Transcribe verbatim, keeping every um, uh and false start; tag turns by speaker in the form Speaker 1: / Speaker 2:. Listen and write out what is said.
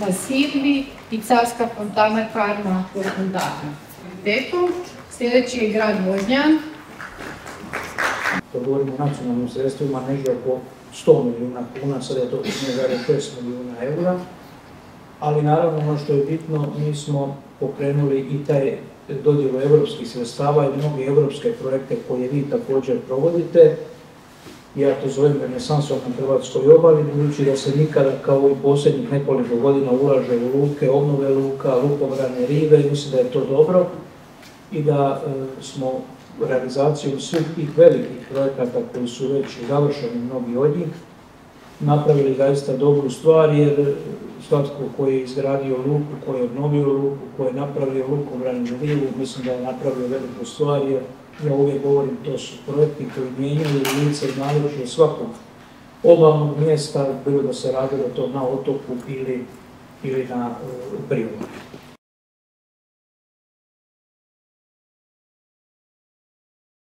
Speaker 1: masivni i carska fontana Karma fontana. Dekom, sljedeći je grad Vodnjan.
Speaker 2: To govorimo o nacionalnim sredstvima, negdje oko sto milijuna kuna, sada je to jedan zarez šest milijuna eura. Ali naravno ono što je bitno, mi smo pokrenuli i taj dodjelu evropskih sredstava i mnoge evropske projekte koje vi također provodite. Ja to zovem renesansom na Hrvatskoj obali, budući da se nikada kao i posljednjih nekoliko godina ulaže u luke, obnove luka, lukobrane, rive i mislim da je to dobro i da e, smo realizaciju svih tih velikih projekata koji su već završeni, mnogi od njih, napravili zaista dobru stvar, jer svatko koji je izgradio luku, koji je obnovio luku, koji je napravio lukobranu rivu, mislim da je napravio veliku stvar, jer ja uvijek govorim, to su projekti koji mijenjaju lice i naličje svakog obalnog mjesta, bilo da se radilo to na otoku ili, ili na uh, Priobalju.